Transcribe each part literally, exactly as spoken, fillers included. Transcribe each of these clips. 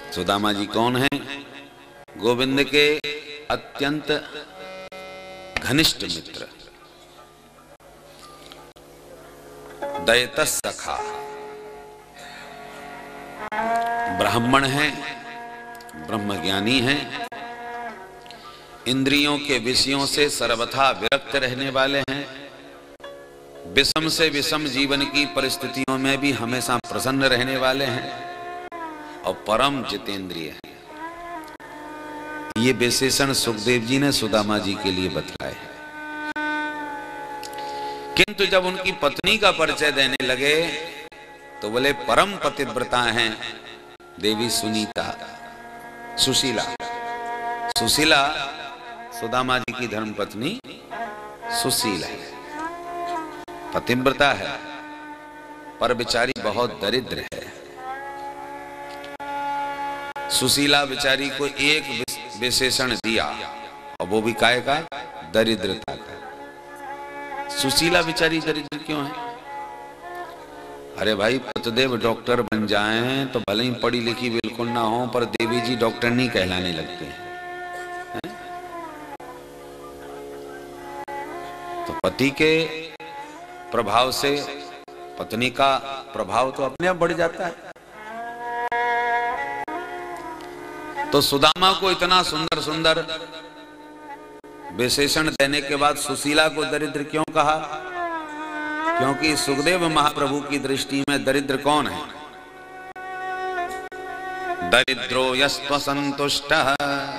सुदामा जी कौन हैं? गोविंद के अत्यंत घनिष्ठ मित्र, दयतस सखा, ब्राह्मण हैं, ब्रह्मज्ञानी हैं, इंद्रियों के विषयों से सर्वथा विरक्त रहने वाले हैं, विषम से विषम जीवन की परिस्थितियों में भी हमेशा प्रसन्न रहने वाले हैं और परम जितेंद्रिय हैं। ये विशेषण सुखदेव जी ने सुदामा जी के लिए बतलाए हैं। किंतु जब उनकी पत्नी का परिचय देने लगे तो बोले परम पतिव्रता हैं देवी सुनीता, सुशीला। सुशीला सुदामा जी की धर्मपत्नी सुशीला है, पतिव्रता है, पर बेचारी बहुत दरिद्र है। सुशीला बेचारी को एक विशेषण दिया और वो भी काय का? दरिद्रता का। सुशीला बेचारी दरिद्र क्यों है? अरे भाई, पतदेव डॉक्टर बन जाएं तो भले ही पढ़ी लिखी बिल्कुल ना हो, पर देवी जी डॉक्टर नहीं कहलाने लगते हैं। तो पति के प्रभाव से पत्नी का प्रभाव तो अपने आप बढ़ जाता है। तो सुदामा को इतना सुंदर सुंदर विशेषण देने के बाद सुशीला को दरिद्र क्यों कहा? क्योंकि सुखदेव महाप्रभु की दृष्टि में दरिद्र कौन है? दरिद्रो यस्त्व संतुष्टः,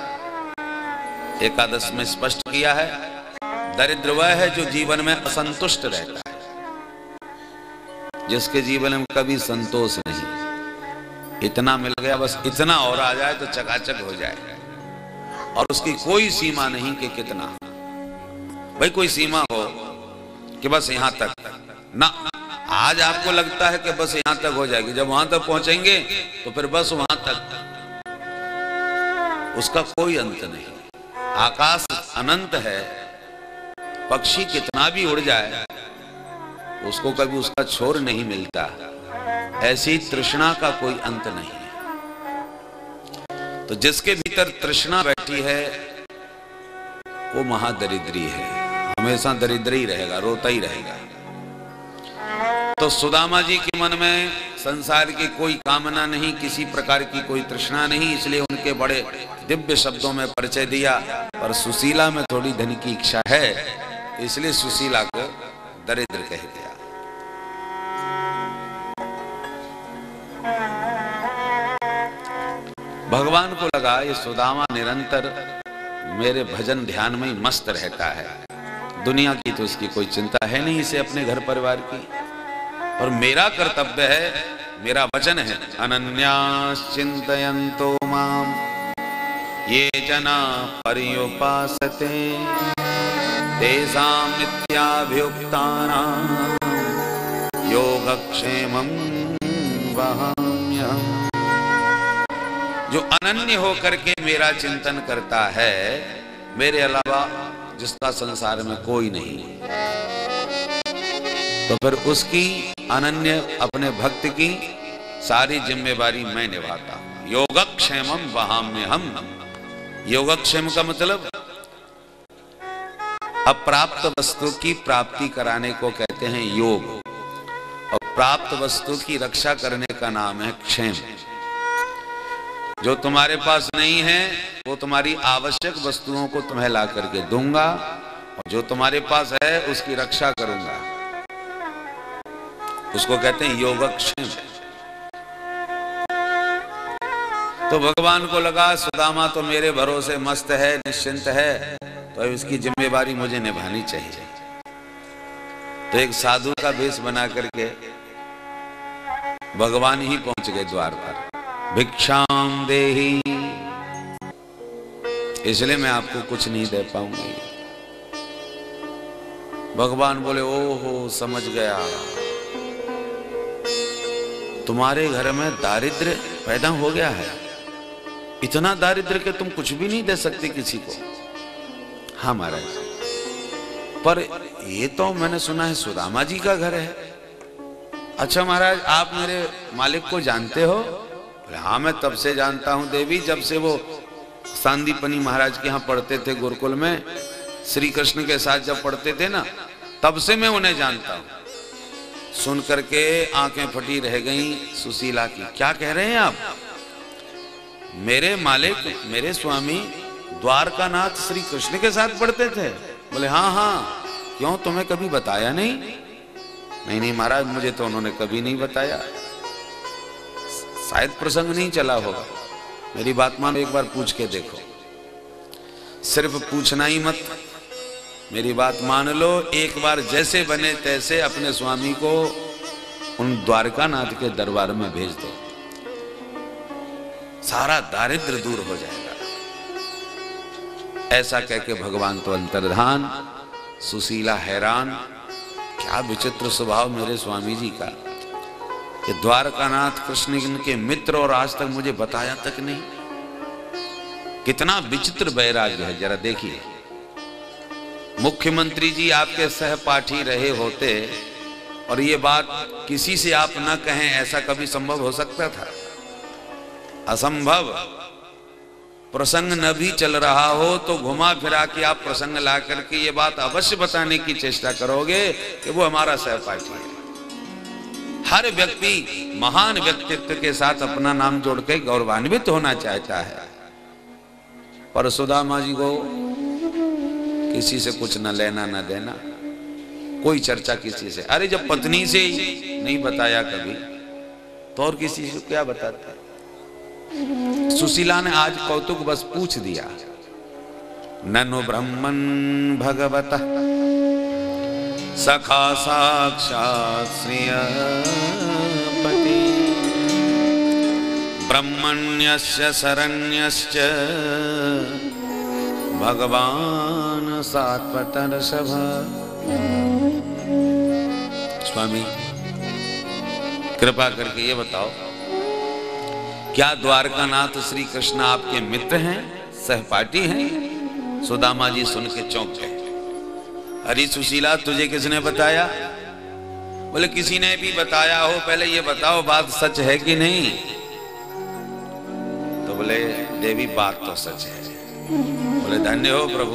एकादश में स्पष्ट किया है। दरिद्र वह है जो जीवन में असंतुष्ट रहता है, जिसके जीवन में कभी संतोष नहीं। इतना मिल गया बस, इतना और आ जाए तो चकाचक हो जाए, और उसकी कोई सीमा नहीं कि कितना। भाई कोई सीमा हो कि बस यहां तक ना, आज आपको लगता है कि बस यहां तक हो जाएगी, जब वहां तक पहुंचेंगे तो फिर बस वहां तक, उसका कोई अंत नहीं। आकाश अनंत है, पक्षी कितना भी उड़ जाए उसको कभी उसका छोर नहीं मिलता। ऐसी तृष्णा का कोई अंत नहीं है। तो जिसके भीतर तृष्णा बैठी है वो महादरिद्री है, हमेशा दरिद्र ही रहेगा, रोता ही रहेगा। तो सुदामा जी के मन में संसार की कोई कामना नहीं, किसी प्रकार की कोई तृष्णा नहीं, इसलिए उनके बड़े दिव्य शब्दों में परिचय दिया। पर सुशीला में थोड़ी धन की इच्छा है, इसलिए सुशीला को दरिद्र कह दिया। भगवान को लगा ये सुदामा निरंतर मेरे भजन ध्यान में ही मस्त रहता है, दुनिया की तो इसकी कोई चिंता है नहीं, इसे अपने घर परिवार की। और मेरा कर्तव्य है, मेरा वचन है, अनन्याश्चिन्तयन्तो माम ये जना पर्युपासते तेषां नित्याभियुक्तानां योगक्षेमं वहाम्यहम्। जो अनन्य होकर के मेरा चिंतन करता है, मेरे अलावा जिसका संसार में कोई नहीं, तो फिर उसकी अनन्य अपने भक्त की सारी जिम्मेवारी मैं निभाता हूं। योगक्षेमम वहाम्यहम्। योगक्षेम का मतलब अप्राप्त वस्तु की प्राप्ति कराने को कहते हैं योग, और प्राप्त वस्तु की रक्षा करने का नाम है क्षेम। जो तुम्हारे पास नहीं है वो तुम्हारी आवश्यक वस्तुओं को तुम्हें ला करके दूंगा, और जो तुम्हारे पास है उसकी रक्षा करूंगा, उसको कहते हैं योगक्षेम। तो भगवान को लगा सुदामा तो मेरे भरोसे मस्त है, निश्चिंत है, तो इसकी जिम्मेवारी मुझे निभानी चाहिए। तो एक साधु का वेश बना करके भगवान ही पहुंच गए द्वार पर। भिक्षाम देहि, इसलिए मैं आपको कुछ नहीं दे पाऊंगी। भगवान बोले ओहो समझ गया, तुम्हारे घर में दारिद्र्य पैदा हो गया है, इतना दारिद्र्य कि तुम कुछ भी नहीं दे सकते किसी को। हाँ महाराज, पर ये तो मैंने सुना है सुदामा जी का घर है। अच्छा महाराज, आप मेरे मालिक को जानते हो? हाँ मैं तब से जानता हूं देवी, जब से वो सांदीपनी महाराज के यहाँ पढ़ते थे गुरुकुल में, श्री कृष्ण के साथ जब पढ़ते थे ना, तब से मैं उन्हें जानता हूं। सुन करके आंखें फटी रह गईं सुशीला की। क्या कह रहे हैं आप? मेरे मालिक, मेरे स्वामी द्वारकानाथ श्री कृष्ण के साथ पढ़ते थे? बोले हाँ हाँ। क्यों, तुम्हें कभी बताया नहीं? नहीं नहीं महाराज, मुझे तो उन्होंने कभी नहीं बताया, शायद प्रसंग नहीं चला होगा। मेरी बात मानो, एक बार पूछ के देखो। सिर्फ पूछना ही मत, मेरी बात मान लो, एक बार जैसे बने तैसे अपने स्वामी को उन द्वारकानाथ के दरबार में भेज दो, सारा दारिद्र दूर हो जाएगा। ऐसा कह के भगवान तो अंतर्धान। सुशीला हैरान, क्या विचित्र स्वभाव मेरे स्वामी जी का, कि द्वारकानाथ कृष्ण के मित्र और आज तक मुझे बताया तक नहीं। कितना विचित्र वैराग्य है, जरा देखिए। मुख्यमंत्री जी आपके सहपाठी रहे होते और ये बात किसी से आप न कहें, ऐसा कभी संभव हो सकता था? असंभव। प्रसंग न भी चल रहा हो तो घुमा फिरा के आप प्रसंग ला करके ये बात अवश्य बताने की चेष्टा करोगे कि वो हमारा सहपाठी है। हर व्यक्ति महान व्यक्तित्व के साथ अपना नाम जोड़ के गौरवान्वित होना चाहता है, पर सुदामा जी को किसी से कुछ न लेना न देना, कोई चर्चा किसी से। अरे जब पत्नी से ही नहीं बताया कभी, तो और किसी से क्या बताता? सुशीला ने आज कौतुक बस पूछ दिया, ननु ब्रह्मन् भगवतः सखा साक्षात् श्रियपति ब्रह्मण्यस्य शरण्यश्च भगवान सात्वतर्षभ। स्वामी कृपा करके ये बताओ, क्या द्वारकानाथ श्री कृष्ण आपके मित्र हैं, सहपाठी हैं? सुदामा जी सुन के चौंक गए। अरे सुशीला, तुझे किसने बताया? बोले किसी ने भी बताया हो, पहले ये बताओ बात सच है कि नहीं? तो बोले देवी बात तो सच है। बोले धन्य हो प्रभु,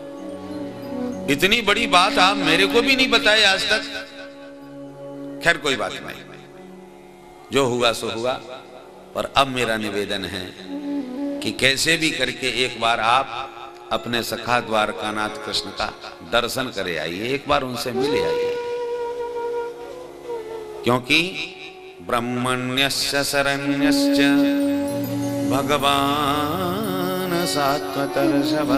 इतनी बड़ी बात आप मेरे को भी नहीं बताए आज तक। खैर कोई बात नहीं, जो हुआ सो हुआ। पर अब मेरा निवेदन है कि कैसे भी करके एक बार आप अपने सखा द्वारकानाथ कृष्ण का दर्शन करे आइए, एक बार उनसे मिले आइए, क्योंकि ब्रह्मण्यस्य शरण्यश्च भगवान सात्वतर्षभ।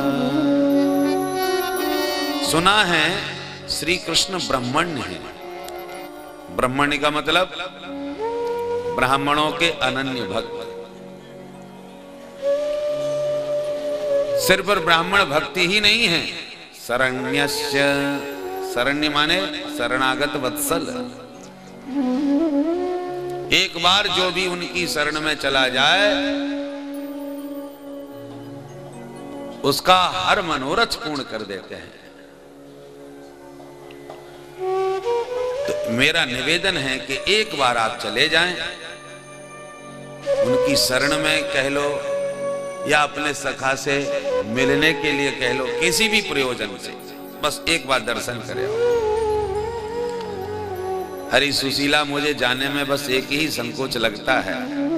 सुना है श्री कृष्ण ब्रह्मण्य है। ब्रह्मण्य का मतलब ब्राह्मणों के अनन्य भक्त। सिर्फ ब्राह्मण भक्ति ही नहीं है, शरण्यस्य, शरण्य माने शरणागत वत्सल। एक बार जो भी उनकी शरण में चला जाए उसका हर मनोरथ पूर्ण कर देते हैं। तो मेरा निवेदन है कि एक बार आप चले जाएं, उनकी शरण में कह लो या अपने सखा से मिलने के लिए कह लो, किसी भी प्रयोजन से बस एक बार दर्शन करें। हरी सुशीला, मुझे जाने में बस एक ही संकोच लगता है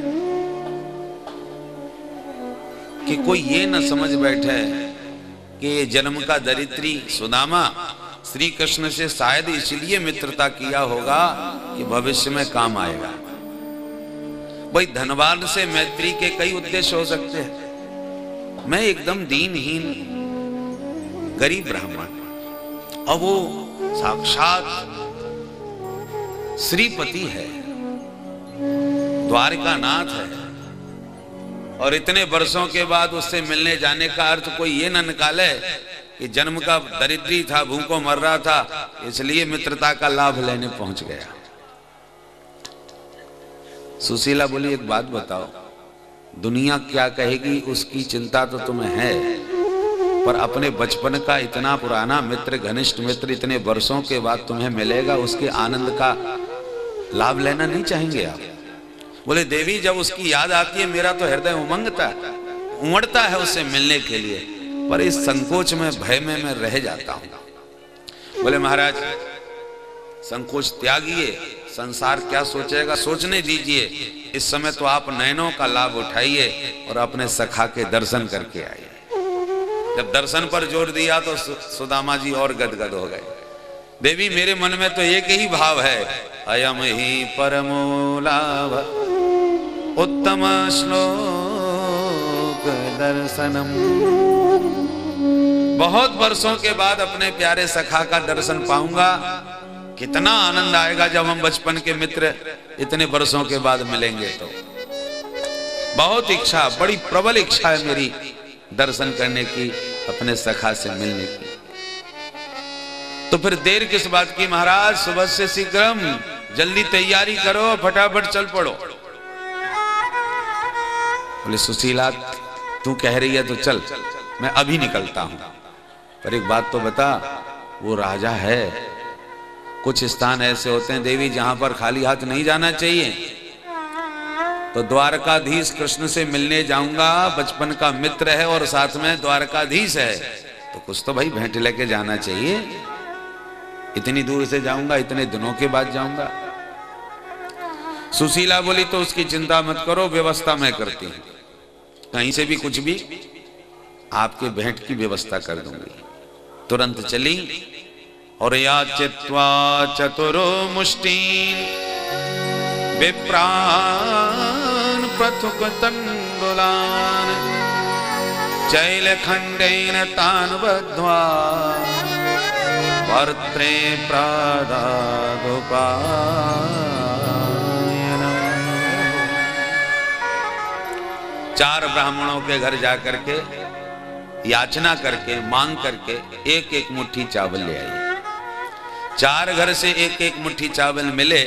कि कोई ये न समझ बैठे कि जन्म का दरिद्री सुदामा श्री कृष्ण से शायद इसलिए मित्रता किया होगा कि भविष्य में काम आएगा। भाई धनवान से मैत्री के कई उद्देश्य हो सकते हैं। मैं एकदम दीनहीन गरीब ब्राह्मण, और वो साक्षात श्रीपति है, द्वारकानाथ है, और इतने वर्षों के बाद उससे मिलने जाने का अर्थ कोई ये न निकाले कि जन्म का दरिद्री था, भूखों मर रहा था, इसलिए मित्रता का लाभ लेने पहुंच गया। सुशीला बोली, एक बात बताओ, दुनिया क्या कहेगी उसकी चिंता तो तुम्हें है, पर अपने बचपन का इतना पुराना मित्र, घनिष्ठ मित्र इतने वर्षों के बाद तुम्हें मिलेगा, उसके आनंद का लाभ लेना नहीं चाहेंगे आप? बोले देवी जब उसकी याद आती है मेरा तो हृदय उमंगता है, उमड़ता है उससे मिलने के लिए, पर इस संकोच में भय में मैं रह जाता हूं। बोले महाराज संकोच त्यागिए, संसार क्या सोचेगा सोचने दीजिए, इस समय तो आप नयनों का लाभ उठाइए और अपने सखा के दर्शन करके आइए। जब दर्शन पर जोर दिया तो सुदामा जी और गदगद हो गए। देवी मेरे मन में तो एक ही भाव है, अयम ही परमो लाभ उत्तम श्लोक दर्शनम। बहुत वर्षों के बाद अपने प्यारे सखा का दर्शन पाऊंगा, कितना आनंद आएगा जब हम बचपन के मित्र इतने वर्षों के बाद मिलेंगे। तो बहुत इच्छा, बड़ी प्रबल इच्छा है मेरी दर्शन करने की, अपने सखा से मिलने की। तो फिर देर किस बात की महाराज, सुबह से शीघ्रम जल्दी तैयारी करो, फटाफट चल पड़ो। बोले सुशीला तू कह रही है तो चल, मैं अभी निकलता हूं, पर एक बात तो बता, वो राजा है, कुछ स्थान ऐसे होते हैं देवी जहां पर खाली हाथ नहीं जाना चाहिए। तो द्वारकाधीश कृष्ण से मिलने जाऊंगा, बचपन का मित्र है और साथ में द्वारकाधीश है, तो कुछ तो भाई भेंट लेके जाना चाहिए। इतनी दूर से जाऊंगा, इतने दिनों के बाद जाऊंगा। सुशीला बोली तो उसकी चिंता मत करो, व्यवस्था मैं करती हूं, कहीं से भी कुछ भी आपके भेंट की व्यवस्था कर दूंगी। तुरंत चली और या चित्वा चतुरो मुष्टीन विप्रान प्रथुक तंडुलान चैल खंडेन तान बद्ध्वा वर्त्रे प्रादादुपायनम्। चार ब्राह्मणों के घर जाकर के याचना करके मांग करके एक एक मुट्ठी चावल ले आई। चार घर से एक एक मुट्ठी चावल मिले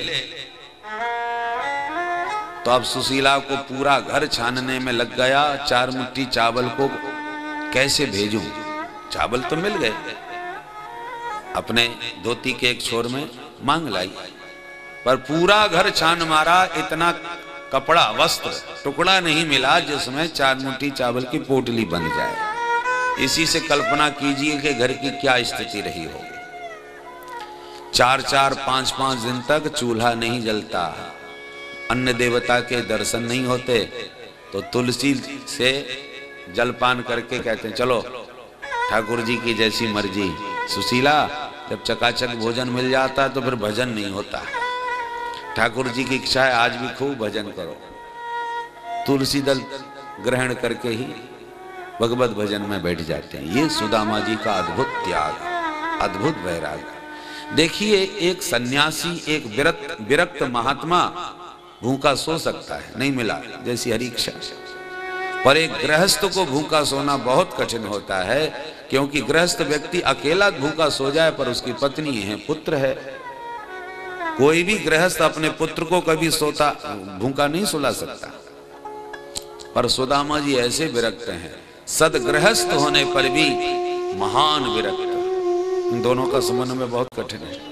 तो अब सुशीला को पूरा घर छानने में लग गया, चार मुट्ठी चावल को कैसे भेजूं। चावल तो मिल गए, अपने धोती के एक छोर में मांग लाई, पर पूरा घर छान मारा, इतना कपड़ा वस्त्र टुकड़ा नहीं मिला जिसमें चार मुट्ठी चावल की पोटली बन जाए। इसी से कल्पना कीजिए कि घर की क्या स्थिति रही होगी। चार चार पांच पांच दिन तक चूल्हा नहीं जलता, अन्य देवता के दर्शन नहीं होते, तो तुलसी से जलपान करके कहते हैं चलो ठाकुर जी की जैसी मर्जी। सुशीला जब चकाचक भोजन मिल जाता है तो फिर भजन नहीं होता। ठाकुर जी की इच्छा है आज भी खूब भजन करो। तुलसी दल ग्रहण करके ही भगवत भजन में बैठ जाते हैं। ये सुदामा जी का अद्भुत त्याग, अद्भुत वैराग्य। देखिए एक सन्यासी, एक विरक्त विरक्त महात्मा भूखा सो सकता है, नहीं मिला जैसी हरी इच्छा, पर एक गृहस्थ को भूखा सोना बहुत कठिन होता है, क्योंकि गृहस्थ व्यक्ति अकेला भूखा सो जाए पर उसकी पत्नी है, पुत्र है। कोई भी गृहस्थ अपने पुत्र को कभी सोता भूखा नहीं सुला सकता, पर सुदामा जी ऐसे विरक्त हैं, सदगृहस्थ होने पर भी महान विरक्त। इन दोनों का समन्वय बहुत कठिन है।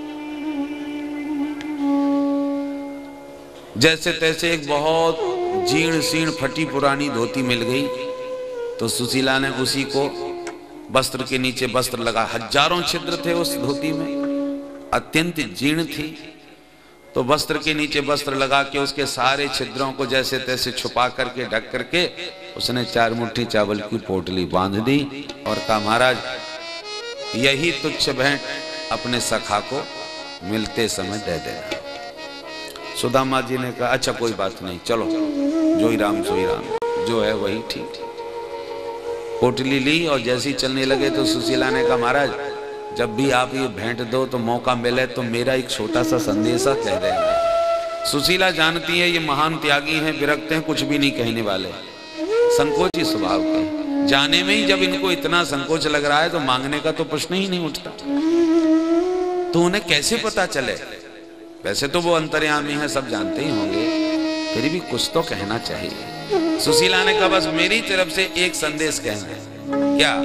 जैसे तैसे एक बहुत जीर्ण शीर्ण फटी पुरानी धोती मिल गई तो सुशीला ने उसी को वस्त्र के नीचे वस्त्र लगा। हजारों छिद्र थे उस धोती में, अत्यंत जीर्ण थी, तो वस्त्र के नीचे वस्त्र लगा के उसके सारे छिद्रों को जैसे तैसे छुपा करके ढक करके उसने चार मुट्ठी चावल की पोटली बांध दी और कहा महाराज यही तुच्छ भेंट अपने सखा को मिलते समय दे देना। सुदामा जी ने कहा अच्छा कोई बात नहीं, चलो जो ही राम सो ही राम, जो है वही ठीक। पोटली ली और जैसी चलने लगे तो सुशीला ने कहा महाराज जब भी आप ये भेंट दो तो मौका मिले तो मेरा एक छोटा सा संदेशा कह देना। सुशीला जानती है ये महान त्यागी हैं, विरक्त हैं, कुछ भी नहीं कहने वाले, संकोची स्वभाव के। जाने में ही जब इनको इतना संकोच लग रहा है तो मांगने का तो प्रश्न ही नहीं उठता। तो उन्हें कैसे पता चले? वैसे तो वो अंतर्यामी है, सब जानते ही होंगे, फिर भी कुछ तो कहना चाहिए। सुशीला ने कहा बस मेरी तरफ से एक संदेश कहना है। क्या?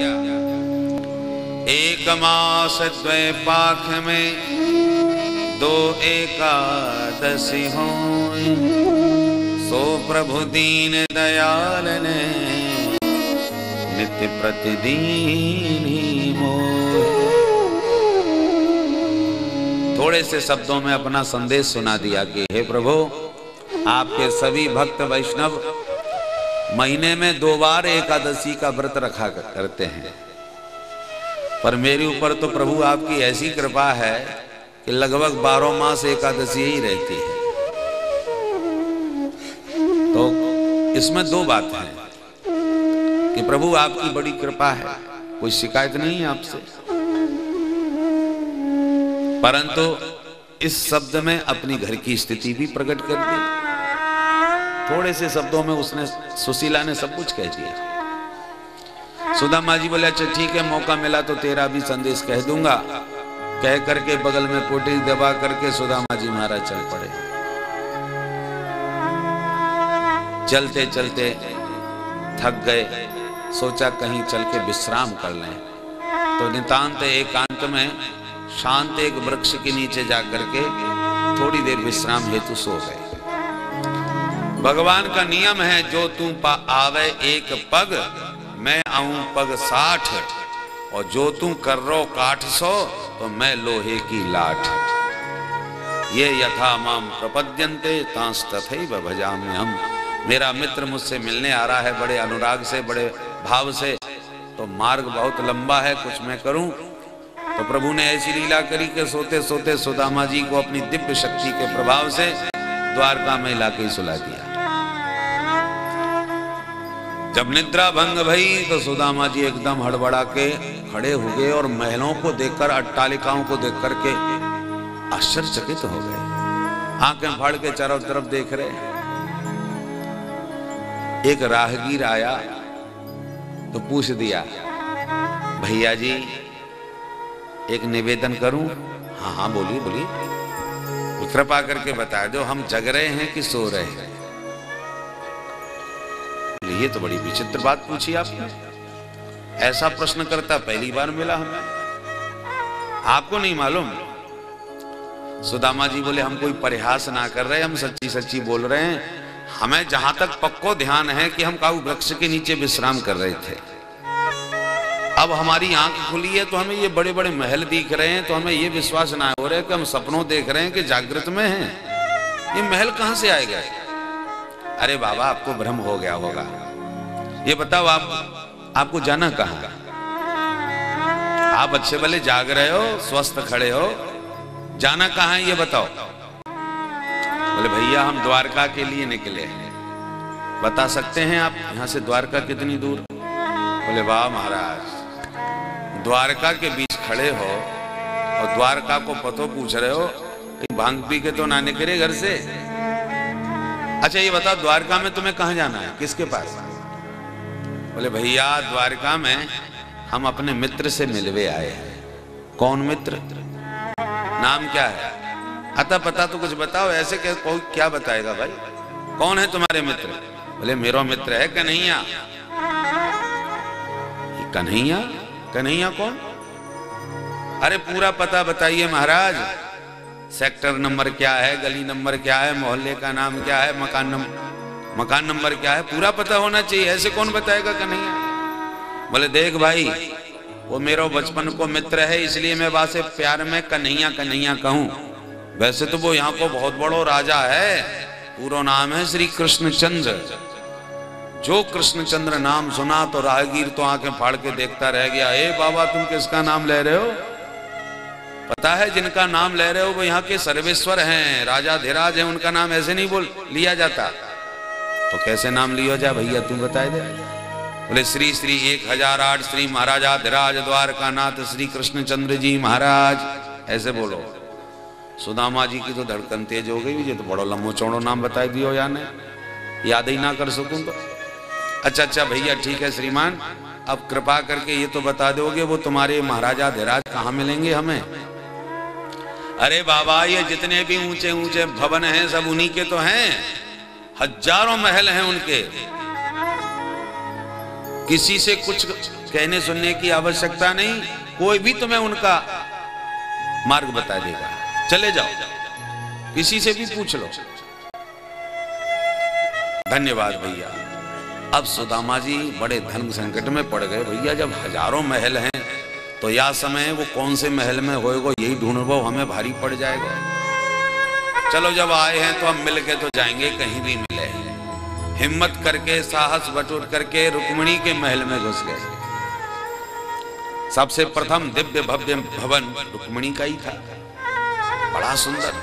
एक मास द्वय पाख में दो एकादशी हों, सो प्रभु दीन दयाल ने नित्य प्रतिदीन ही मोहे। थोड़े से शब्दों में अपना संदेश सुना दिया कि हे प्रभु, आपके सभी भक्त वैष्णव महीने में दो बार एकादशी का व्रत रखा करते हैं, पर मेरे ऊपर तो प्रभु आपकी ऐसी कृपा है कि लगभग बारह मास एकादशी ही रहती है। तो इसमें दो बात है कि प्रभु आपकी बड़ी कृपा है, कोई शिकायत नहीं है आपसे, परंतु इस शब्द में अपनी घर की स्थिति भी प्रकट कर दी। थोड़े से शब्दों में उसने, सुशीला ने सब कुछ कह दिया। सुदामा जी बोले अच्छा ठीक है, मौका मिला तो तेरा भी संदेश कह दूंगा। कह करके बगल में कोटी दबा करके सुदामा जी महाराज चल पड़े। चलते चलते थक गए, सोचा कहीं चल के विश्राम कर लें, तो नितांत एकांत में शांत एक वृक्ष के नीचे जाकर के थोड़ी देर विश्राम हेतु सो गए। भगवान का नियम है, जो तू पा आवे एक पग, मैं आऊं पग साठ, और जो तू कर रो काठ सो, तो मैं लोहे की लाठ। ये यथा माम प्रपद्यन्ते तांस तथैव भजाम्य हम। मेरा मित्र मुझसे मिलने आ रहा है बड़े अनुराग से, बड़े भाव से, तो मार्ग बहुत लंबा है, कुछ मैं करूं। तो प्रभु ने ऐसी लीला करी कि सोते सोते सुदामा जी को अपनी दिव्य शक्ति के प्रभाव से द्वारका में लाके सुला दिया। जब निद्रा भंग भई तो सुदामा जी एकदम हड़बड़ा के खड़े हो गए और महलों को देखकर, अट्टालिकाओं को देख करके आश्चर्यचकित हो गए। आंखें फाड़ के चारों तरफ देख रहे। एक राहगीर आया तो पूछ दिया, भैया जी एक निवेदन करूं? हाँ हाँ बोलिए बोलिए। कृपा करके बता दो, हम जग रहे हैं कि सो रहे हैं? ये तो बड़ी विचित्र बात पूछी आपने, ऐसा प्रश्न करता पहली बार मिला हमें। आपको नहीं मालूम? सुदामा जी बोले हम कोई परिहास ना कर रहे, हम सच्ची सच्ची बोल रहे हैं। हमें जहां तक पक्को ध्यान है कि हम काऊ वृक्ष के नीचे विश्राम कर रहे थे। अब हमारी आंख खुली है तो हमें ये बड़े बड़े महल दिख रहे हैं, तो हमें ये विश्वास ना हो रहा है कि हम सपनों देख रहे हैं कि जागृत में हैं। ये महल कहां से आएगा? अरे बाबा आपको भ्रम हो गया होगा। ये बताओ आप आपको जाना कहां? आप अच्छे भले जाग रहे हो, स्वस्थ खड़े हो, जाना कहां है ये बताओ। बोले भैया हम द्वारका के लिए निकले हैं। बता सकते हैं आप यहां से द्वारका कितनी दूर? बोले वाह महाराज, द्वारका के बीच खड़े हो और द्वारका को पतो पूछ रहे हो, कहीं भांग पी के तो ना निकले घर से। अच्छा ये बताओ द्वारका में तुम्हें कहां जाना है, किसके पास? बोले भैया द्वारका में हम अपने मित्र से मिलवे आए हैं। कौन मित्र? नाम क्या है? अतः पता तो कुछ बताओ, ऐसे क्या कोई क्या बताएगा भाई? कौन है तुम्हारे मित्र? बोले मेरा मित्र है कन्हैया। कन्हैया? कन्हैया कौन? अरे पूरा पता बताइए महाराज। सेक्टर नंबर क्या है, गली नंबर क्या है, मोहल्ले का नाम क्या है, मकान नंबर मकान नंबर क्या है, पूरा पता होना चाहिए। ऐसे कौन बताएगा कन्हैया? बोले देख भाई, वो मेरा बचपन को मित्र है, इसलिए मैं वासे प्यार में कन्हैया कन्हैया कहूं। वैसे तो वो यहाँ को बहुत बड़ो राजा है, पूरा नाम है श्री कृष्णचंद्र। जो कृष्णचंद्र नाम सुना तो राहगीर तो आंखें फाड़ के देखता रह गया। ए बाबा तुम किसका नाम ले रहे हो? पता है जिनका नाम ले रहे हो वो यहाँ के सर्वेश्वर हैं, राजा धीराज हैं, उनका नाम ऐसे नहीं बोल लिया जाता। तो कैसे नाम लिया जाए भैया तुम बताए दे। बोले श्री श्री एक हजार आठ श्री महाराजा धीराज द्वारका नाथ श्री कृष्णचंद्र जी महाराज, ऐसे बोलो। सुदामा जी की तो धड़कन तेज हो गई, ये तो बड़ा लंबो चौड़ो नाम बता दियो यार, ने याद ही ना कर सकूं तो। अच्छा अच्छा भैया ठीक है श्रीमान, अब कृपा करके ये तो बता दोगे वो तुम्हारे महाराजा धीराज कहाँ मिलेंगे हमें? अरे बाबा ये जितने भी ऊंचे ऊंचे भवन हैं सब उन्हीं के तो हैं, हजारों महल हैं उनके। किसी से कुछ कहने सुनने की आवश्यकता नहीं, कोई भी तुम्हें उनका मार्ग बता देगा। चले जाओ, किसी से भी पूछ लो। धन्यवाद भैया। अब सुदामा जी बड़े धन संकट में पड़ गए। भैया जब हजारों महल हैं तो या समय वो कौन से महल में होएगा यही ढूंढो, हमें भारी पड़ जाएगा। चलो जब आए हैं तो हम मिल के तो जाएंगे, कहीं भी मिले। हिम्मत करके साहस बटोर करके रुक्मिणी के महल में घुस गए। सबसे प्रथम दिव्य भव्य भवन रुक्मिणी का ही था, बड़ा सुंदर।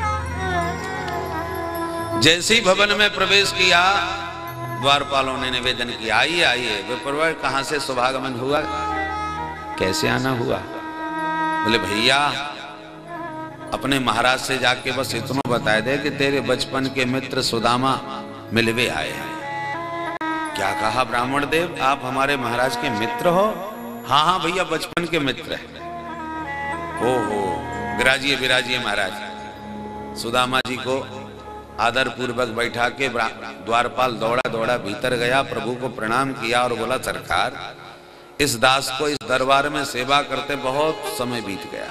जैसे ही भवन में प्रवेश किया द्वारपालों ने निवेदन किया, आइए आइए विप्रवर, कहां से शुभागमन हुआ, कैसे आना हुआ? बोले भैया अपने महाराज से जाके बस इतना बता दे कि तेरे बचपन के मित्र सुदामा मिलवे आए हैं। क्या कहा ब्राह्मण देव, आप हमारे महाराज के मित्र हो? हाँ हाँ भैया बचपन के मित्र हैं। हो हो विराजिए विराजिए महाराज। सुदामा जी को आदर पूर्वक बैठा के द्वारपाल दौड़ा दौड़ा भीतर गया, प्रभु को प्रणाम किया और बोला सरकार इस दास को इस दरबार में सेवा करते बहुत समय बीत गया।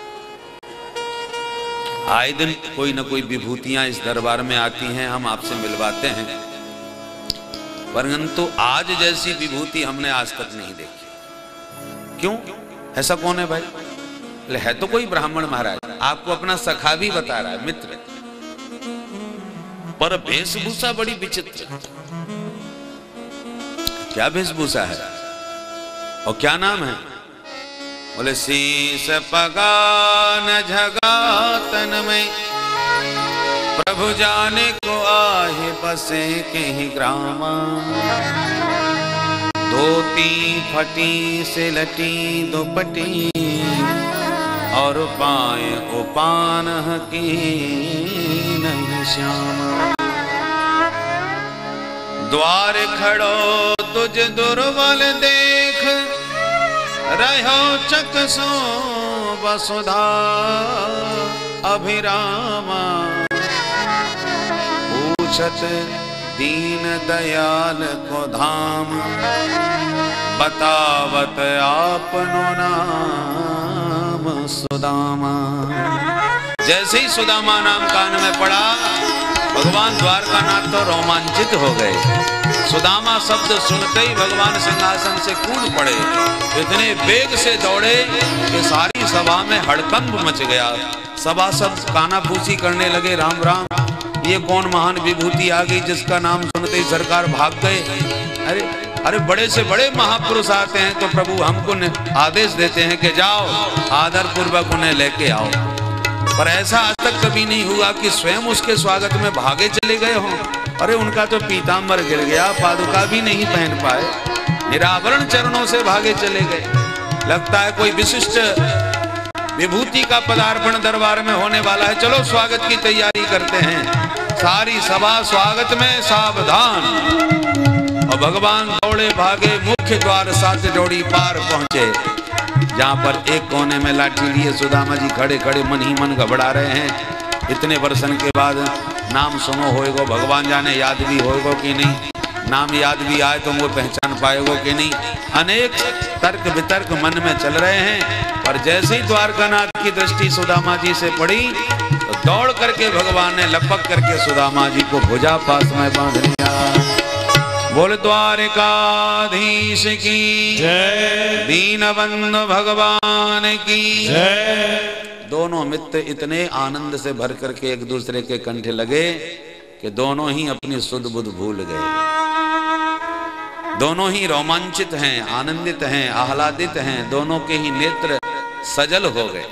आए दिन कोई न कोई विभूतियां इस दरबार में आती हैं, हम आपसे मिलवाते हैं, परंतु आज जैसी विभूति हमने आज तक नहीं देखी। क्यों, ऐसा कौन है भाई? है तो कोई ब्राह्मण महाराज, आपको अपना सखा भी बता रहा है, मित्र, पर वेशभूषा बड़ी विचित्र। क्या वेशभूषा है और क्या नाम है? बोले शीश पगान झगा तन में, प्रभु जाने को आहे बसे के ही ग्रामा। धोती फटी से लटी दुपटी, और पाए उपान की नहीं श्यामा। द्वार खड़ो तुझ दुर्बल देख, रहो चकसो वसुधा अभिरामा। पूछत दीन दयाल को धाम, बतावत आपनो नाम सुदामा। जैसे ही सुदामा नाम कान में पड़ा भगवान द्वारकानाथ तो रोमांचित हो गए। सुदामा शब्द सुनते ही भगवान सिंहासन से कूद पड़े, इतने वेग से दौड़े कि सारी सभा में हड़कंप मच गया। सभा सब कानाफूसी करने लगे, राम राम ये कौन महान विभूति आ गई जिसका नाम सुनते ही सरकार भाग गए। अरे अरे बड़े से बड़े महापुरुष आते हैं तो प्रभु हमको आदेश देते हैं कि जाओ आदर पूर्वक उन्हें लेके आओ, पर ऐसा आज तक कभी नहीं हुआ कि स्वयं उसके स्वागत में भागे चले गए हों। अरे उनका तो पीतांबर गिर गया, पादुका भी नहीं पहन पाए, निरावरण चरणों से भागे चले गए। लगता है कोई विशिष्ट विभूति का पदार्पण दरबार में होने वाला है, चलो स्वागत की तैयारी करते हैं। सारी सभा स्वागत में सावधान, और भगवान दौड़े भागे मुख्य द्वार सात जोड़ी पार पहुंचे, जहां पर एक कोने में लाठी लिए सुदामा जी खड़े खड़े मन ही मन घबरा रहे हैं। इतने वर्षन के बाद नाम सुनो होएगो, भगवान जाने याद भी होएगो कि नहीं, नाम याद भी आए तो वो पहचान पाएगो कि नहीं। अनेक तर्क वितर्क मन में चल रहे हैं, पर जैसे ही द्वारकानाथ की दृष्टि सुदामा जी से पड़ी तो दौड़ करके भगवान ने लपक करके सुदामा जी को भुजा पास में बांध लिया। बोल द्वारकाधीश की जय, दीनबंधु भगवान की जय। दोनों मित्र इतने आनंद से भर करके एक दूसरे के कंठे लगे कि दोनों ही अपनी सुध बुध भूल गए। दोनों ही रोमांचित हैं, आनंदित हैं, आह्लादित हैं, दोनों के ही नेत्र सजल हो गए।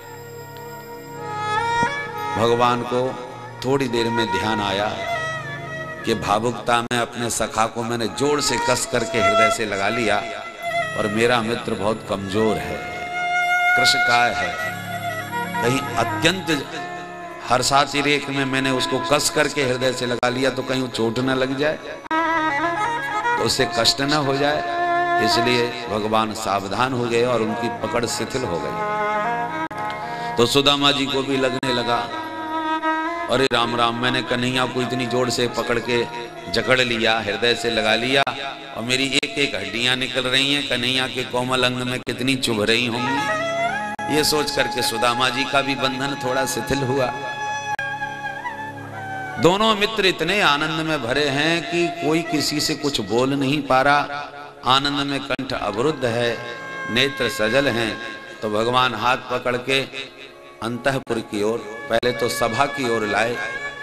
भगवान को थोड़ी देर में ध्यान आया कि भावुकता में अपने सखा को मैंने जोर से कस करके हृदय से लगा लिया, और मेरा मित्र बहुत कमजोर है, कृशकाय है, कहीं अत्यंत हर्षातिरेक में मैंने उसको कस करके हृदय से लगा लिया तो कहीं चोट न लग जाए, तो उससे कष्ट न हो जाए। इसलिए भगवान सावधान हो गए और उनकी पकड़ शिथिल हो गई। तो सुदामा जी को भी लगने लगा, अरे राम राम, मैंने कन्हैया को इतनी जोर से पकड़ के जकड़ लिया, हृदय से लगा लिया, और मेरी एक एक हड्डियां निकल रही हैं, कन्हैया के कोमल अंग में कितनी चुभ रही होंगी। ये सोच करके सुदामा जी का भी बंधन थोड़ा शिथिल हुआ। दोनों मित्र इतने आनंद में भरे हैं कि कोई किसी से कुछ बोल नहीं पा रहा, आनंद में कंठ अवरुद्ध है, नेत्र सजल हैं। तो भगवान हाथ पकड़ के अंतःपुर की ओर, पहले तो सभा की ओर लाए।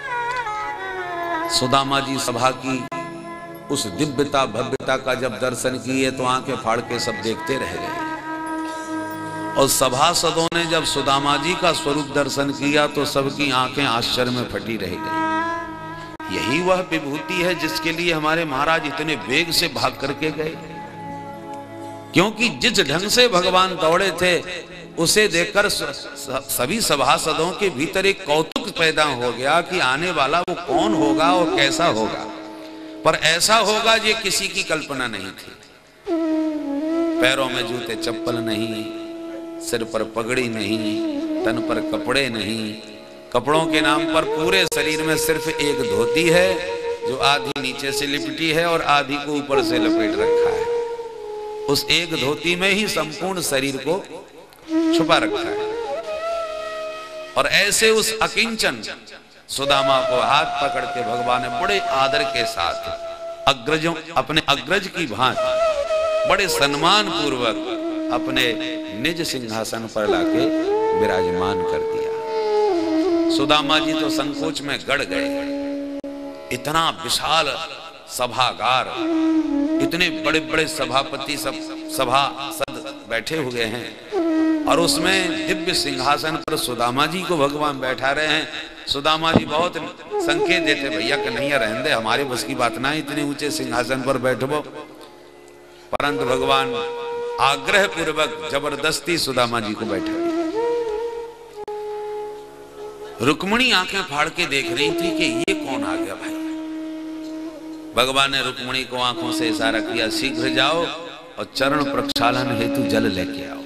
सुदामा जी सभा की उस दिव्यता भव्यता का जब दर्शन किए तो आंखें फाड़ के सब देखते रह गए। और सभासदों ने जब सुदामा जी का स्वरूप दर्शन किया तो सबकी आंखें आश्चर्य में फटी रह गई। यही वह विभूति है जिसके लिए हमारे महाराज इतने वेग से भाग करके गए, क्योंकि जिस ढंग से भगवान दौड़े थे उसे देखकर सभी सभासदों के भीतर एक कौतुक पैदा हो गया कि आने वाला वो कौन होगा और कैसा होगा। पर ऐसा होगा ये किसी की कल्पना नहीं थी। पैरों में जूते चप्पल नहीं, सिर पर पगड़ी नहीं, तन पर कपड़े नहीं, कपड़ों के नाम पर पूरे शरीर में सिर्फ एक धोती है जो आधी नीचे से लिपटी है और आधी को ऊपर से लपेट रखा है। उस एक धोती में ही संपूर्ण शरीर को छुपा रखा है। और ऐसे उस अकिंचन सुदामा को हाथ पकड़ के भगवान ने बड़े आदर के साथ अग्रजों अपने अग्रज की भांति बड़े सम्मान पूर्वक अपने निज सिंहासन पर लाके विराजमान कर दिया। सुदामा जी तो संकोच में गड़ गए। इतना विशाल सभागार, इतने बड़े बड़े सभापति सब सभासद बैठे हुए हैं और उसमें दिव्य सिंहासन पर सुदामा जी को भगवान बैठा रहे हैं। सुदामा जी बहुत संकेत देते, भैया कि नहीं रहने दे, हमारे बस की बात ना, इतने ऊंचे सिंहासन पर बैठो। परंतु भगवान आग्रह पूर्वक जबरदस्ती सुदामा जी को बैठा। रुक्मिणी आंखें फाड़ के देख रही थी कि ये कौन आ गया भाई। भगवान ने रुक्मिणी को आंखों से इशारा किया, शीघ्र जाओ और चरण प्रक्षालन हेतु जल लेके आओ।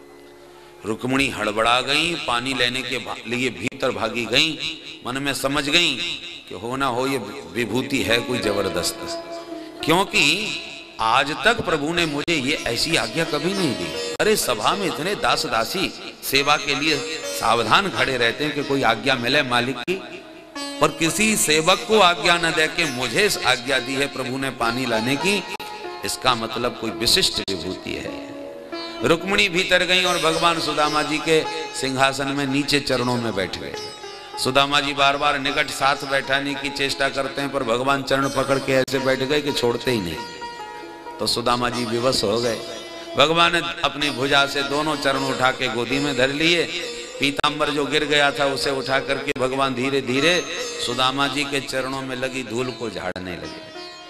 रुक्मिणी हड़बड़ा गई, पानी लेने के लिए भीतर भागी गई। मन में समझ गई कि हो ना हो ये विभूति है कोई जबरदस्त, क्योंकि आज तक प्रभु ने मुझे ये ऐसी आज्ञा कभी नहीं दी। अरे सभा में इतने दास दासी सेवा के लिए सावधान खड़े रहते हैं कि कोई आज्ञा मिले मालिक की, पर किसी सेवक को आज्ञा न दे के मुझे आज्ञा दी है प्रभु ने पानी लाने की। इसका मतलब कोई विशिष्ट विभूति है। रुक्मिणी भीतर गई और भगवान सुदामा जी के सिंहासन में नीचे चरणों में बैठ गए। सुदामा जी बार बार निकट साथ बैठाने की चेष्टा करते हैं, पर भगवान चरण पकड़ के ऐसे बैठ गए कि छोड़ते ही नहीं। तो सुदामा जी विवश हो गए। भगवान ने अपनी भुजा से दोनों चरण उठा के गोदी में धर लिए। पीतांबर जो गिर गया था उसे उठा करके भगवान धीरे धीरे सुदामा जी के चरणों में लगी धूल को झाड़ने लगे।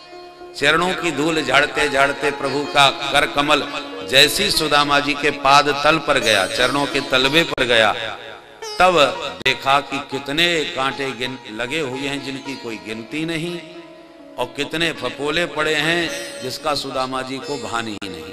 चरणों की धूल झाड़ते झाड़ते प्रभु का कर कमल जैसी सुदामा जी के पाद तल पर गया, चरणों के तलवे पर गया, तब देखा कि कितने कांटे गिन लगे हुए हैं जिनकी कोई गिनती नहीं, और कितने फपोले पड़े हैं जिसका सुदामा जी को भान ही नहीं।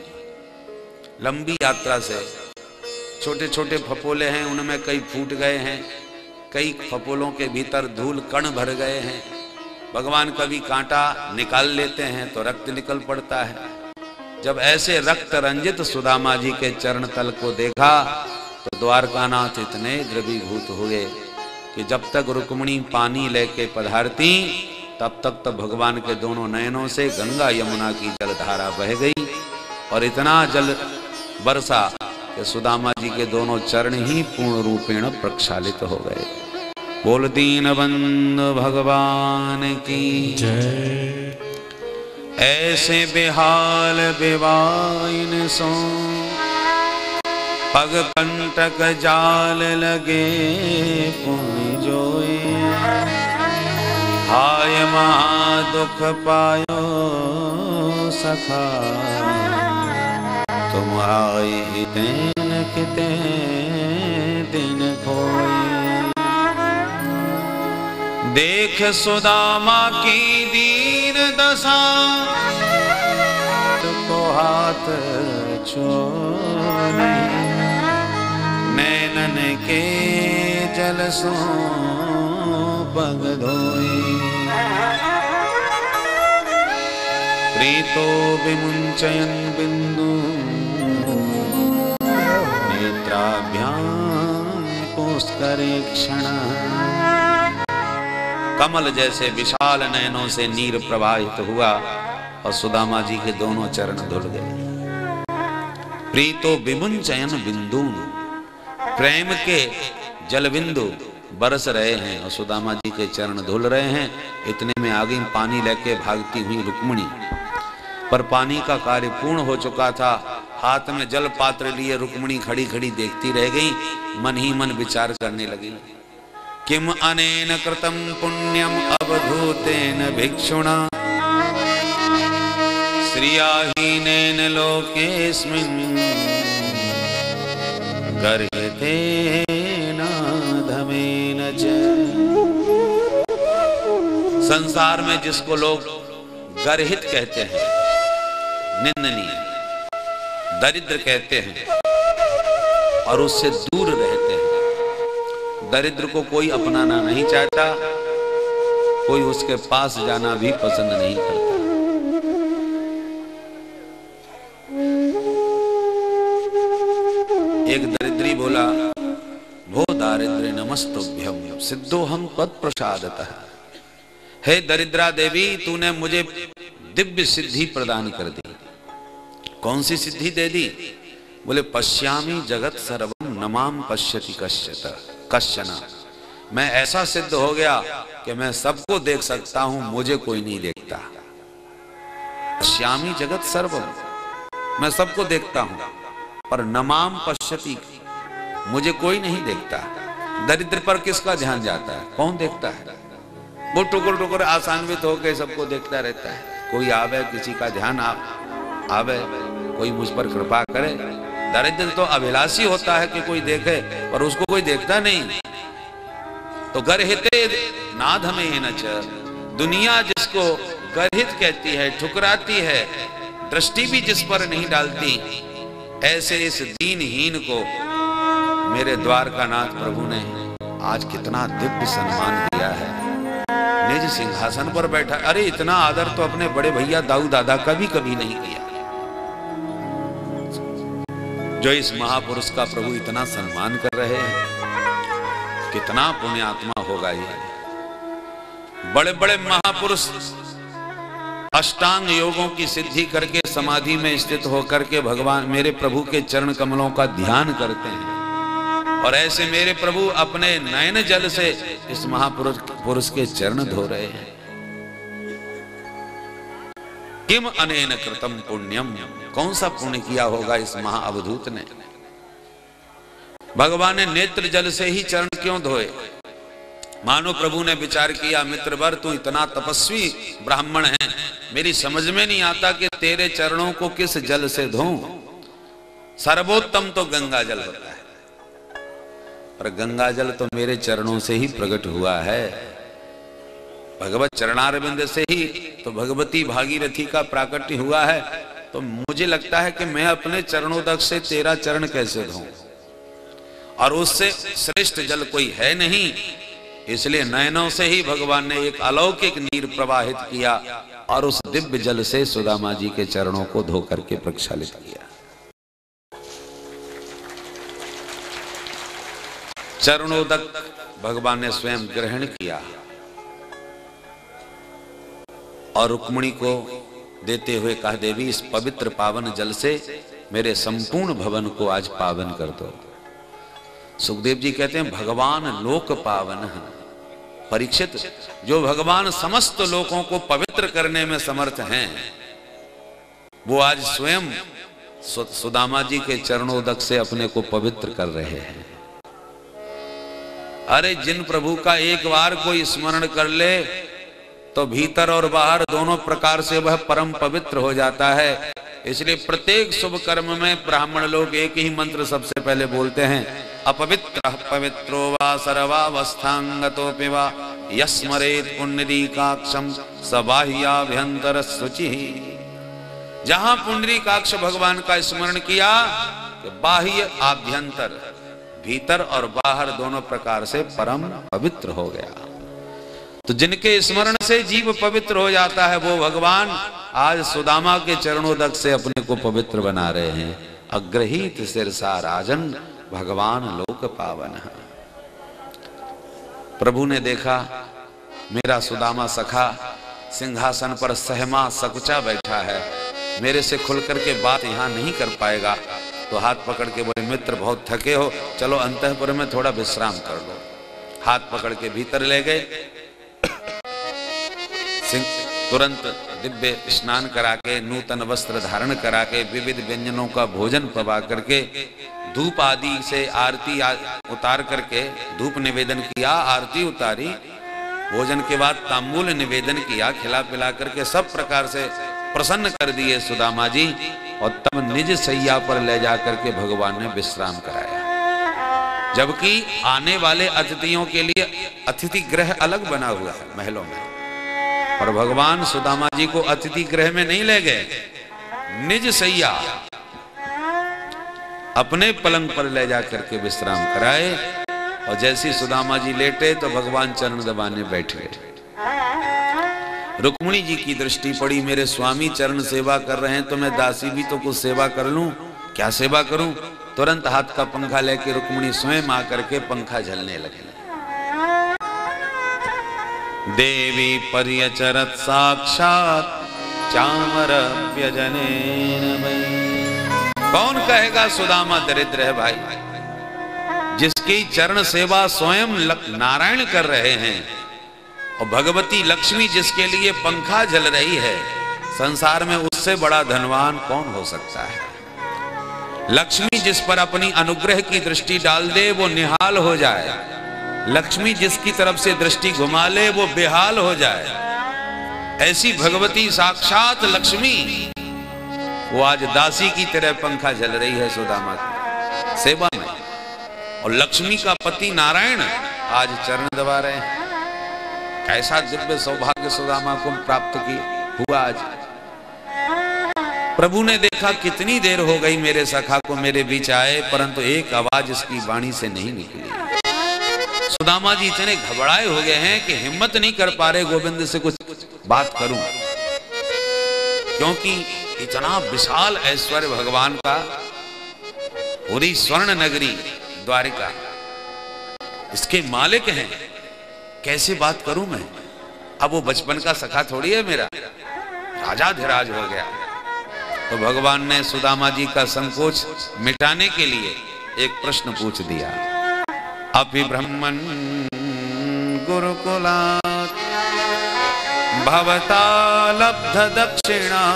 लंबी यात्रा से छोटे छोटे फपोले हैं, उनमें कई फूट गए हैं, कई फपोलों के भीतर धूल कण भर गए हैं। भगवान कभी कांटा निकाल लेते हैं तो रक्त निकल पड़ता है। जब ऐसे रक्त रंजित सुदामा जी के चरण तल को देखा तो द्वारकानाथ इतने द्रवीभूत हुए कि जब तक रुक्मिणी पानी लेके पधारती तब तक तो भगवान के दोनों नयनों से गंगा यमुना की जलधारा बह गई और इतना जल बरसा कि सुदामा जी के दोनों चरण ही पूर्ण रूपेण प्रक्षालित हो गए। बोल दीनबंधु भगवान की जय। ऐसे बेहाल बेवाइन सो पग कंटक जाल लगे पुण्य जोए। हाय महा दुख पायो सखा तुम आए दिन किते दिन खोए। देख सुदामा की दीन दशा को हाथ छोड़े। नैनन के जल सो पग धोए। प्रीतो विमुंचयन बिंदु नेत्राभ्याम पुष्करे क्षण। कमल जैसे विशाल नयनों से नीर प्रवाहित हुआ और सुदामा जी के दोनों चरण धुल गए। प्रीतो विमुंचयन बिंदु, प्रेम के जल बिंदु बरस रहे हैं और सुदामा जी के चरण धुल रहे हैं। इतने में आगे पानी लेके भागती हुई रुक्मिणी, पर पानी का कार्य पूर्ण हो चुका था। हाथ में जल पात्र लिए रुक्मिणी खड़ी खड़ी देखती रह गई, मन ही मन विचार करने लगी। किम अनेन कृतम पुण्यम अवधूतेन भिक्षुणा श्रियाहीनेन लोकेस्मिन् गर्हितेन धमेन च। संसार में जिसको लोग गर्हित कहते हैं, निंदनीय, दरिद्र कहते हैं और उससे दूर रहते हैं। दरिद्र को कोई अपनाना नहीं चाहता, कोई उसके पास जाना भी पसंद नहीं करता। एक दरिद्री बोला, भो दारिद्र्य नमस्तुभ्यम सिद्धोहम त्वत्प्रसादतः। हे दरिद्रा देवी, तूने मुझे दिव्य सिद्धि प्रदान कर दी। कौन सी सिद्धि दे दी? बोले पश्यामि जगत सर्वम नमाम पश्यति कश्यत कश्चना। मैं ऐसा सिद्ध हो गया कि मैं सबको देख सकता हूं, मुझे कोई नहीं देखता। पश्यामि जगत सर्वम, मैं सबको देखता हूं, पर नमाम पश्यति, मुझे कोई नहीं देखता। दरिद्र पर किसका ध्यान जाता है? कौन देखता है? वो टुकुर टुकुर आसान्वित होकर सबको देखता रहता है। कोई आवे, किसी का ध्यान आ, आवे, कोई मुझ पर कृपा करे। दरिद्र तो अभिलाषी होता है कि कोई देखे, पर उसको कोई देखता नहीं। तो गर्हिते नाधमेन च, दुनिया जिसको गर्हित कहती है, ठुकराती है, दृष्टि भी जिस पर नहीं डालती, ऐसे इस दीनहीन को मेरे द्वारकानाथ प्रभु ने आज कितना दिव्य सम्मान दिया है। निज सिंहासन पर बैठा। अरे इतना आदर तो अपने बड़े भैया दाऊ दादा कभी कभी नहीं किया, जो इस महापुरुष का प्रभु इतना सम्मान कर रहे हैं। कितना पुण्यात्मा होगा ये। बड़े बड़े महापुरुष अष्टांग योगों की सिद्धि करके समाधि में स्थित होकर के भगवान मेरे प्रभु के चरण कमलों का ध्यान करते हैं, और ऐसे मेरे प्रभु अपने नयन जल से इस महापुरुष पुरुष के चरण धो रहे हैं। किम अनेन कृतम पुण्यम, कौन सा पुण्य किया होगा इस महाअवधूत ने? भगवान ने नेत्र जल से ही चरण क्यों धोए? मानो प्रभु ने विचार किया, मित्रवर तू इतना तपस्वी ब्राह्मण है, मेरी समझ में नहीं आता कि तेरे चरणों को किस जल से धोऊं। सर्वोत्तम तो गंगा जल होता है, पर गंगा जल तो मेरे चरणों से ही प्रकट हुआ है। भगवत चरणारविंद से ही तो भगवती भागीरथी का प्राकट्य हुआ है। तो मुझे लगता है कि मैं अपने चरणोदक से तेरा चरण कैसे धोऊं, और उससे श्रेष्ठ जल कोई है नहीं। इसलिए नयनों से ही भगवान ने एक अलौकिक नीर प्रवाहित किया और उस दिव्य जल से सुदामा जी के चरणों को धो करके प्रक्षालित किया। चरणोदक भगवान ने स्वयं ग्रहण किया और रुक्मिणी को देते हुए कहा, देवी इस पवित्र पावन जल से मेरे संपूर्ण भवन को आज पावन कर दो। सुखदेव जी कहते हैं भगवान लोक पावन है। परीक्षित, जो भगवान समस्त लोकों को पवित्र करने में समर्थ हैं, वो आज स्वयं सुदामा जी के चरणोदक से अपने को पवित्र कर रहे हैं। अरे जिन प्रभु का एक बार कोई स्मरण कर ले तो भीतर और बाहर दोनों प्रकार से वह परम पवित्र हो जाता है। इसलिए प्रत्येक शुभ कर्म में ब्राह्मण लोग एक ही मंत्र सबसे पहले बोलते हैं, अपवित्र पवित्रो वा सर्वावस्थांगतोपि वा यस्मरेत पुंडरीकाक्षं स बाह्याभ्यंतर शुचि। जहां पुंडरीकाक्ष भगवान का स्मरण किया, बाह्य आभ्यंतर, भीतर और बाहर दोनों प्रकार से परम पवित्र हो गया। तो जिनके स्मरण से जीव पवित्र हो जाता है, वो भगवान आज सुदामा के चरणोदक से अपने को पवित्र बना रहे हैं। अग्रहीत सिरसा राजन भगवान लोक पावन। प्रभु ने देखा मेरा सुदामा सखा सिंहासन पर सहमा सकुचा बैठा है, मेरे से खुल करके बात यहाँ नहीं कर पाएगा। तो हाथ पकड़ के बोले, मित्र बहुत थके हो, चलो अंतःपुर में थोड़ा विश्राम कर लो। हाथ पकड़ के भीतर ले गए। तुरंत दिव्य स्नान करा के, नूतन वस्त्र धारण करा के, विविध व्यंजनों का भोजन पवा करके, धूप आदि से आरती उतार करके, धूप निवेदन किया, आरती उतारी, भोजन के बाद तांबूल निवेदन किया, खिला पिला करके सब प्रकार से प्रसन्न कर दिए सुदामा जी। और तब निज सैया पर ले जाकर के भगवान ने विश्राम कराया। जबकि आने वाले अतिथियों के लिए अतिथि गृह अलग बना हुआ है महलों में, और भगवान सुदामा जी को अतिथि गृह में नहीं ले गए, निज सैया अपने पलंग पर ले जाकर के विश्राम कराए। और जैसे सुदामा जी लेटे तो भगवान चरण दबाने बैठ गए। रुक्मिणी जी की दृष्टि पड़ी, मेरे स्वामी चरण सेवा कर रहे हैं तो मैं दासी भी तो कुछ सेवा कर लूं, क्या सेवा करूं। तुरंत हाथ का पंखा लेके रुक्मिणी स्वयं आकर के पंखा झलने लगे। देवी पर्यचरत साक्षात चामर व्यजनेन वै। कौन कहेगा सुदामा दरिद्र है भाई, जिसकी चरण सेवा स्वयं नारायण कर रहे हैं, और भगवती लक्ष्मी जिसके लिए पंखा जल रही है, संसार में उससे बड़ा धनवान कौन हो सकता है। लक्ष्मी जिस पर अपनी अनुग्रह की दृष्टि डाल दे वो निहाल हो जाए, लक्ष्मी जिसकी तरफ से दृष्टि घुमा ले वो बेहाल हो जाए। ऐसी भगवती साक्षात लक्ष्मी वो आज दासी की तरह पंखा जल रही है सुदामा की सेवा में, और लक्ष्मी का पति नारायण आज चरण दबा रहे हैं। कैसा दिव्य सौभाग्य सुदामा को प्राप्त की हुआ आज। प्रभु ने देखा कितनी देर हो गई मेरे सखा को मेरे बीच आए, परंतु एक आवाज इसकी वाणी से नहीं निकली। सुदामा जी इतने घबराए हो गए हैं कि हिम्मत नहीं कर पा रहे गोविंद से कुछ बात करूं, क्योंकि इतना विशाल ऐश्वर्य भगवान का, पूरी स्वर्ण नगरी द्वारिका इसके मालिक हैं, कैसे बात करूं मैं। अब वो बचपन का सखा थोड़ी है मेरा, राजाधिराज हो गया। तो भगवान ने सुदामा जी का संकोच मिटाने के लिए एक प्रश्न पूछ दिया। अपि ब्रह्मन् गुरुकुलात् भवता लब्ध दक्षिणा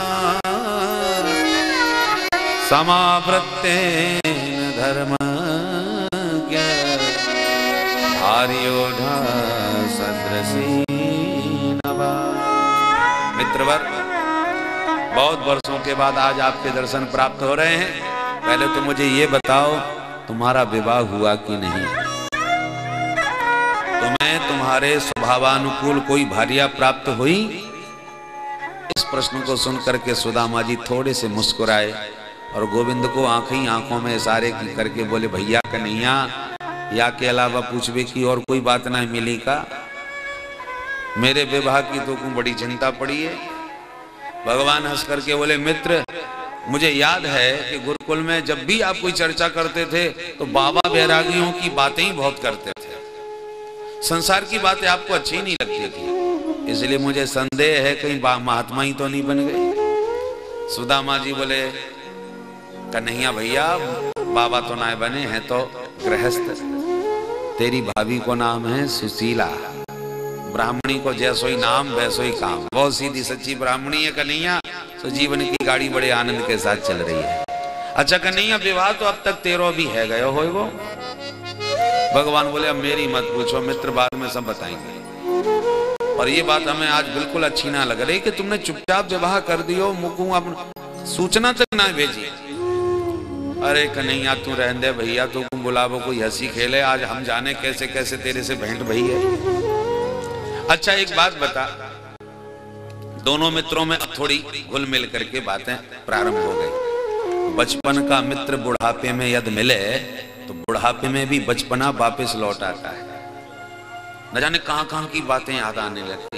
समावृत्तेन धर्म मित्रवर, बहुत वर्षों के बाद आज आपके दर्शन प्राप्त हो रहे हैं। पहले तो मुझे ये बताओ, तुम्हारा विवाह हुआ कि नहीं? तुम्हें तुम्हारे स्वभावानुकूल कोई भार्या प्राप्त हुई? इस प्रश्न को सुनकर के सुदामा जी थोड़े से मुस्कुराए और गोविंद को आंखें आंखों में इशारे की करके बोले, भैया कन्हैया, या के अलावा पूछवे की और कोई बात ना मिली का? मेरे विवाह की तो को बड़ी चिंता पड़ी है। भगवान हंस करके बोले, मित्र मुझे याद है कि गुरुकुल में जब भी आप कोई चर्चा करते थे तो बाबा बैरागियों की बातें ही बहुत करते थे, संसार की बातें आपको अच्छी नहीं लगती थी, इसलिए मुझे संदेह है कहीं महात्मा ही तो नहीं बन गए। सुदामा जी बोले, कन्हैया भैया, बाबा तो ना बने हैं तो गृहस्थ। तेरी भाभी को नाम है सुशीला, ब्राह्मणी को जैसो ही नाम वैसो ही काम, बहुत सीधी सच्ची ब्राह्मणी है कन्हैया, तो जीवन की गाड़ी बड़े आनंद के साथ चल रही है। अच्छा कन्हैया, विवाह तो अब तक तेरो भी है गयो हो वो? भगवान बोले, अब मेरी मत पूछो मित्र, बाद में सब बताएंगे। और ये बात हमें आज बिल्कुल अच्छी ना लग रही कि तुमने चुपचाप विवाह कर दियो, मुकू अब सूचना तक ना भेजी। अरे कन्हैया तू रहने दे भैया, तू बुलावो कोई हंसी खेले, आज हम जाने कैसे कैसे तेरे से भेंट भई है। अच्छा एक बात बता, दोनों मित्रों में अब थोड़ी घुल मिल करके बातें प्रारंभ हो गई। बचपन का मित्र बुढ़ापे में यदि मिले तो बुढ़ापे में भी बचपना वापस लौट आता है। न जाने कहां कहां की बातें याद आने लगती